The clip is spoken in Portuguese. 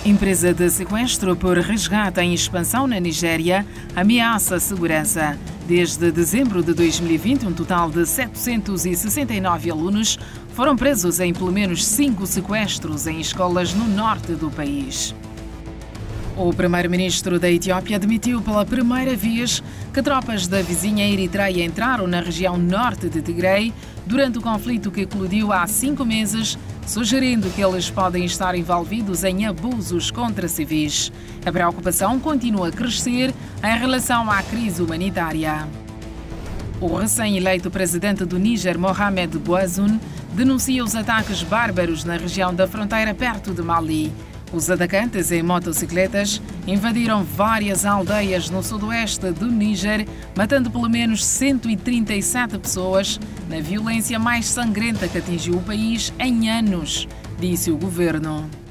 Empresa de sequestro por resgate em expansão na Nigéria ameaça a segurança. Desde dezembro de 2020, um total de 769 alunos foram presos em pelo menos 5 sequestros em escolas no norte do país. O primeiro-ministro da Etiópia admitiu pela primeira vez que tropas da vizinha Eritreia entraram na região norte de Tigray durante o conflito que eclodiu há 5 meses, sugerindo que eles podem estar envolvidos em abusos contra civis. A preocupação continua a crescer em relação à crise humanitária. O recém-eleito presidente do Níger, Mohamed Bazoum, denuncia os ataques bárbaros na região da fronteira perto de Mali. Os atacantes em motocicletas invadiram várias aldeias no sudoeste do Níger, matando pelo menos 137 pessoas na violência mais sangrenta que atingiu o país em anos, disse o governo.